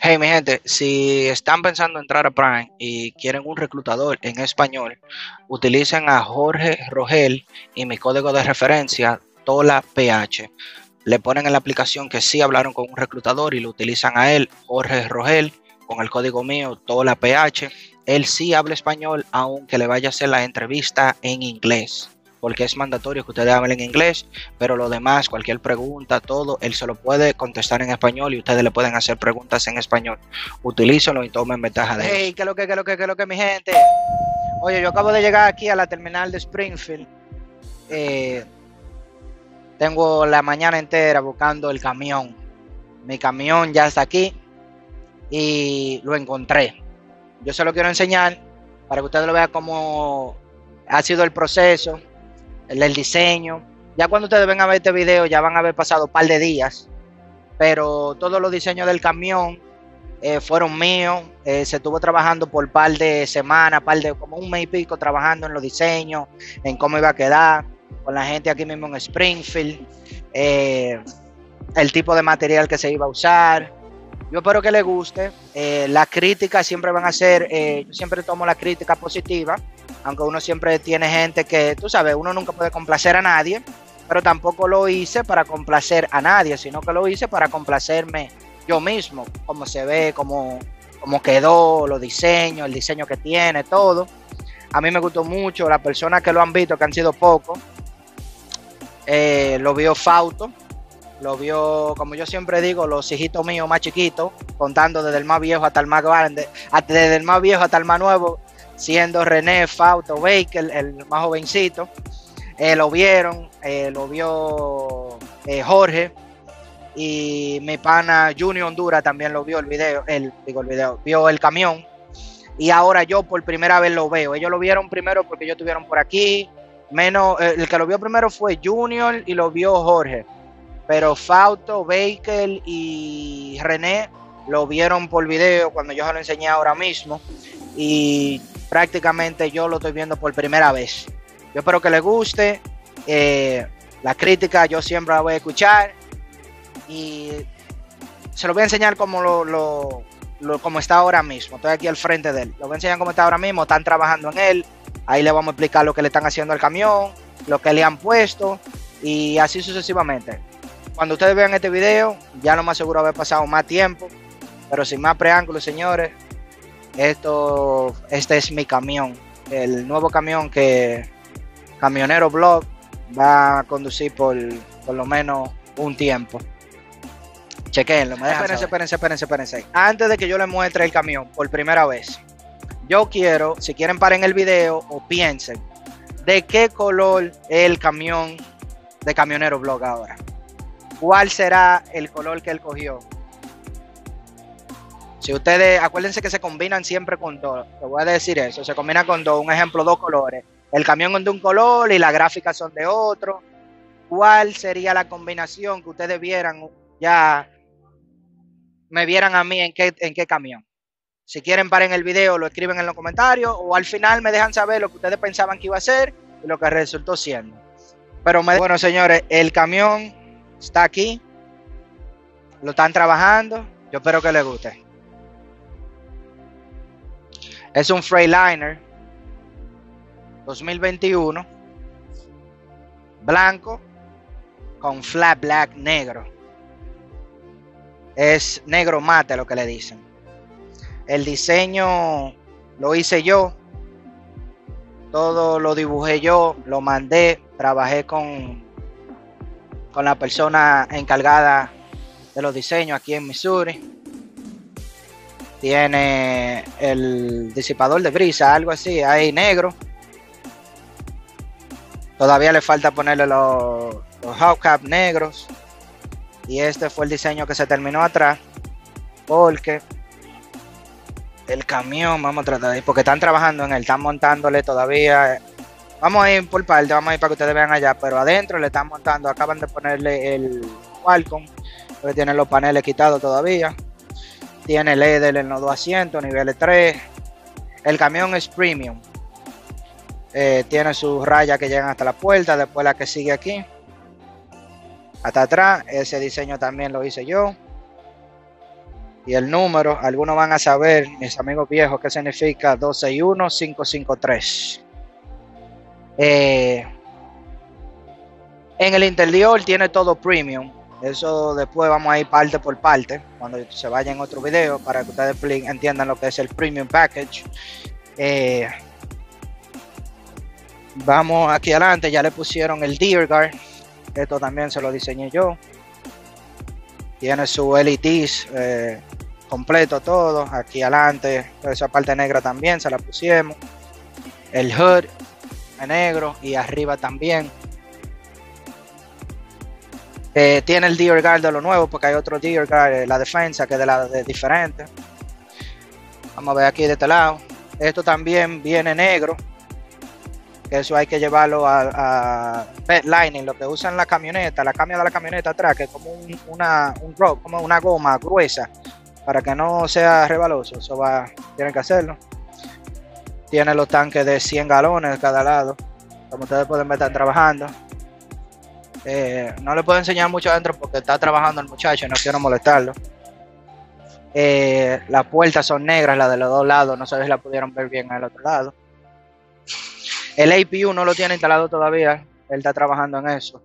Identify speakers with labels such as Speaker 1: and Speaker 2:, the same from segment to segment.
Speaker 1: Hey, mi gente, si están pensando entrar a Prime y quieren un reclutador en español, utilicen a Jorge Rogel y mi código de referencia, TOLAPH. Le ponen en la aplicación que sí hablaron con un reclutador y lo utilizan a él, Jorge Rogel, con el código mío, TOLAPH. Él sí habla español, aunque le vaya a hacer la entrevista en inglés, porque es mandatorio que ustedes hablen inglés, pero lo demás, cualquier pregunta, todo, él se lo puede contestar en español y ustedes le pueden hacer preguntas en español. Utilícenlo y tomen ventaja de
Speaker 2: Hey,
Speaker 1: eso.
Speaker 2: qué lo que, mi gente. Oye, yo acabo de llegar aquí a la terminal de Springfield. Eh, Tengo la mañana entera buscando el camión. Mi camión ya está aquí y lo encontré. Yo se lo quiero enseñar para que ustedes lo vean cómo ha sido el proceso, el diseño. Ya cuando ustedes vengan a ver este video, ya van a haber pasado un par de días, pero todos los diseños del camión fueron míos. Se estuvo trabajando por par de semanas, como un mes y pico, trabajando en los diseños, en cómo iba a quedar, con la gente aquí mismo en Springfield, eh, el tipo de material que se iba a usar. Yo espero que les guste. Las críticas siempre van a ser, yo siempre tomo la crítica positiva, aunque uno siempre tiene gente que, tú sabes, uno nunca puede complacer a nadie, pero tampoco lo hice para complacer a nadie, sino que lo hice para complacerme yo mismo, cómo se ve, cómo quedó, los diseños, el diseño que tiene, todo. A mí me gustó mucho, las personas que lo han visto, que han sido pocos, lo vio Fausto, lo vio, como yo siempre digo, los hijitos míos más chiquitos, contando desde el más viejo hasta el más grande, desde el más viejo hasta el más nuevo, siendo René, Fausto, Baker, el más jovencito. Lo vieron, lo vio Jorge, y mi pana Junior Honduras también lo vio vio el camión, y ahora yo por primera vez lo veo. Ellos lo vieron primero porque ellos estuvieron por aquí, menos, el que lo vio primero fue Junior y lo vio Jorge, pero Fausto, Baker y René lo vieron por video cuando yo se lo enseñé ahora mismo, y prácticamente yo lo estoy viendo por primera vez. Yo espero que les guste. La crítica yo siempre la voy a escuchar y se lo voy a enseñar como está ahora mismo. Estoy aquí al frente de él. Lo voy a enseñar cómo está ahora mismo. Están trabajando en él. Ahí le vamos a explicar lo que le están haciendo al camión, lo que le han puesto y así sucesivamente. Cuando ustedes vean este video, ya lo más seguro haber pasado más tiempo, pero sin más preámbulos, señores, este es mi camión, el nuevo camión que Camionero Blog va a conducir por lo menos un tiempo. Chequenlo, me dejan espérense. Antes de que yo les muestre el camión por primera vez, yo quiero, si quieren paren el video o piensen, ¿de qué color es el camión de Camionero Blog ahora? ¿Cuál será el color que él cogió? Si ustedes, acuérdense que se combinan siempre con dos, te voy a decir eso, se combina con dos, un ejemplo, dos colores. El camión es de un color y las gráficas son de otro. ¿Cuál sería la combinación que ustedes vieran, ya me vieran a mí en qué camión? Si quieren paren el video, lo escriben en los comentarios o al final me dejan saber lo que ustedes pensaban que iba a ser y lo que resultó siendo. Pero bueno, señores, el camión está aquí, lo están trabajando, yo espero que les guste. Es un Freightliner 2021, blanco con flat black negro. Es negro mate lo que le dicen. El diseño lo hice yo, todo lo dibujé yo, lo mandé, trabajé con la persona encargada de los diseños aquí en Missouri. Tiene el disipador de brisa, algo así, ahí negro. Todavía le falta ponerle los hubcaps negros. Y este fue el diseño que se terminó atrás, porque el camión, vamos a tratar de ir, porque están trabajando en él, están montándole todavía. Vamos a ir por parte, vamos a ir para que ustedes vean allá, pero adentro le están montando, acaban de ponerle el Qualcomm, que tiene los paneles quitados todavía. Tiene LED en los dos asientos, niveles 3. El camión es premium. Tiene sus rayas que llegan hasta la puerta, después la que sigue aquí hasta atrás. Ese diseño también lo hice yo. Y el número, algunos van a saber, mis amigos viejos, qué significa 261-553. En el interior tiene todo premium. Eso después vamos a ir parte por parte cuando se vaya en otro video para que ustedes entiendan lo que es el premium package. Vamos aquí adelante, ya le pusieron el Deer Guard. Esto también se lo diseñé yo. Tiene su LEDs completo todo. Aquí adelante, esa parte negra también se la pusimos. El hood en negro y arriba también. Tiene el Deer Guard de lo nuevo porque hay otro Deer Guard, la defensa que es de diferente. Vamos a ver aquí de este lado. Esto también viene negro. Que eso hay que llevarlo a bed lining, lo que usan la camioneta, la cambia de la camioneta atrás, que es como como una goma gruesa para que no sea resbaloso. Eso tienen que hacerlo. Tiene los tanques de 100 galones cada lado, como ustedes pueden ver, están trabajando. No le puedo enseñar mucho adentro porque está trabajando el muchacho y no quiero molestarlo. Las puertas son negras, las de los dos lados, no sé si la pudieron ver bien al otro lado. El APU no lo tiene instalado todavía, él está trabajando en eso.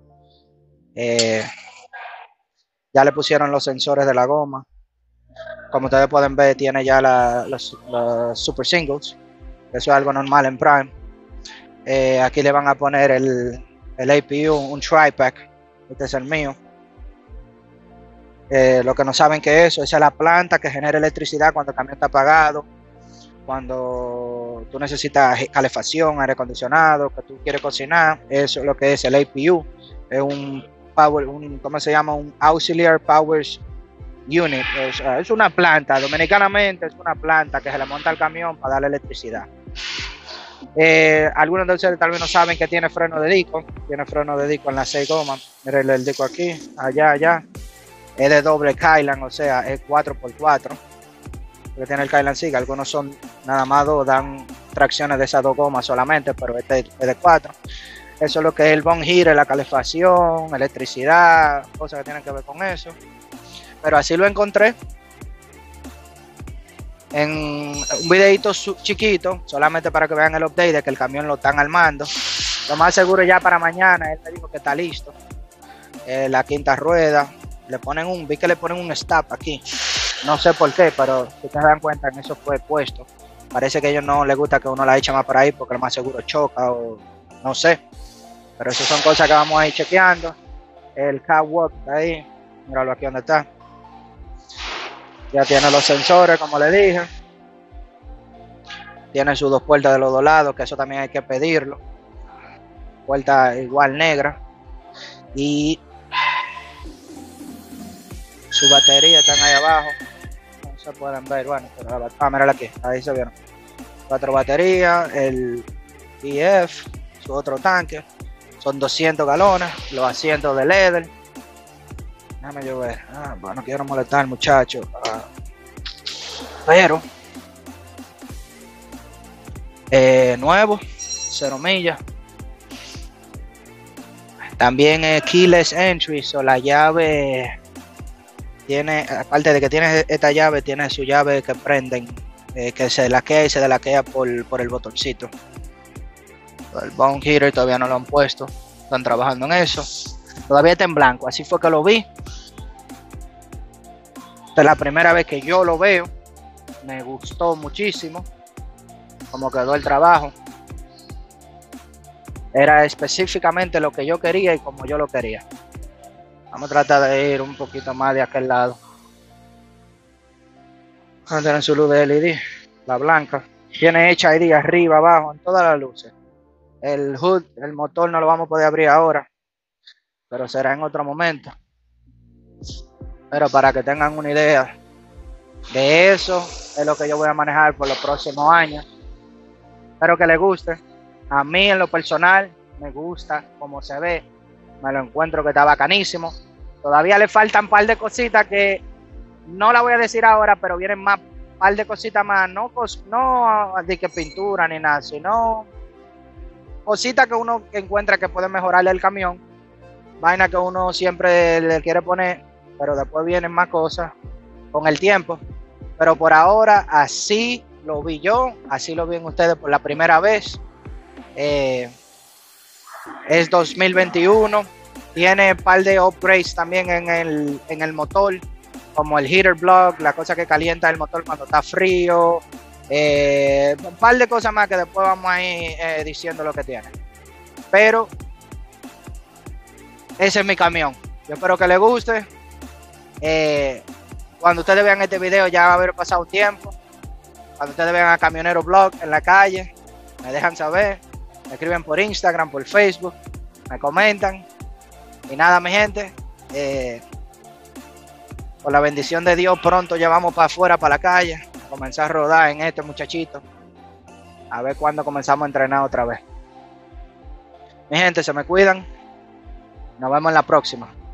Speaker 2: Ya le pusieron los sensores de la goma. Como ustedes pueden ver, tiene ya los super singles. Eso es algo normal en Prime. Aquí le van a poner el APU, un tri-pack. Este es el mío. Lo que no saben que esa es la planta que genera electricidad cuando el camión está apagado, cuando tú necesitas calefacción, aire acondicionado, que tú quieres cocinar. Eso es lo que es el APU. Es un ¿cómo se llama? Un Auxiliary Power Unit. Es una planta, dominicanamente es una planta que se le monta al camión para darle electricidad. Algunos de ustedes tal vez no saben que tiene freno de disco. Tiene freno de disco en las 6 gomas. Miren el disco aquí, allá. Es de doble Kylan, o sea, es 4x4. Que tiene el Kylan Sig. Algunos son nada más 2, dan tracciones de esas 2 gomas solamente, pero este es de 4. Eso es lo que es el bone heater, la calefacción, electricidad, cosas que tienen que ver con eso. Pero así lo encontré en un videito chiquito, solamente para que vean el update de que el camión lo están armando. Lo más seguro ya para mañana, él me dijo que está listo. La quinta rueda, vi que le ponen un stop aquí. No sé por qué, pero si ustedes se dan cuenta que eso fue puesto. Parece que a ellos no les gusta que uno la eche más por ahí porque lo más seguro choca o no sé. Pero eso son cosas que vamos a ir chequeando. El catwalk está ahí, míralo aquí donde está. Ya tiene los sensores, como le dije. Tiene sus 2 puertas de los 2 lados, que eso también hay que pedirlo. Puerta igual negra. Y su batería están ahí abajo. No se pueden ver, bueno, pero mírala aquí, ahí se vieron. 4 baterías, el EF, su otro tanque. Son 200 galones, los asientos de leather. Déjame yo ver. Bueno, no quiero molestar al muchacho. Pero nuevo, 0 millas. También keyless entry, la llave tiene, aparte de que tiene esta llave, tiene su llave que prenden, que se laquea y se delaquea por el botoncito. El bone heater todavía no lo han puesto, están trabajando en eso. Todavía está en blanco, así fue que lo vi. Esta es la primera vez que yo lo veo. Me gustó muchísimo cómo quedó el trabajo. Era específicamente lo que yo quería y como yo lo quería. Vamos a tratar de ir un poquito más de aquel lado. Vamos a tener su luz de LED, la blanca. Tiene HID arriba, abajo, en todas las luces. El hood, el motor no lo vamos a poder abrir ahora, pero será en otro momento. Pero para que tengan una idea de eso, es lo que yo voy a manejar por los próximos años. Espero que les guste. A mí en lo personal me gusta cómo se ve. Me lo encuentro que está bacanísimo. Todavía le faltan un par de cositas que no la voy a decir ahora, pero vienen más, un par de cositas más. No de que pintura ni nada, sino cositas que uno encuentra que puede mejorarle el camión. Vaina que uno siempre le quiere poner, pero después vienen más cosas con el tiempo. Pero por ahora así lo vi yo, así lo ven ustedes por la primera vez. Es 2021. Tiene un par de upgrades también en el motor, como el heater block, la cosa que calienta el motor cuando está frío. Un par de cosas más que después vamos a ir diciendo lo que tiene. Pero ese es mi camión. Yo espero que les guste. Cuando ustedes vean este video ya va a haber pasado un tiempo. Cuando ustedes vean a Camionero Blog en la calle, me dejan saber, me escriben por Instagram, por Facebook, me comentan. Y nada, mi gente, con la bendición de Dios pronto ya vamos para afuera, para la calle, a comenzar a rodar en este muchachito. A ver cuándo comenzamos a entrenar otra vez. Mi gente, se me cuidan. Nos vemos en la próxima.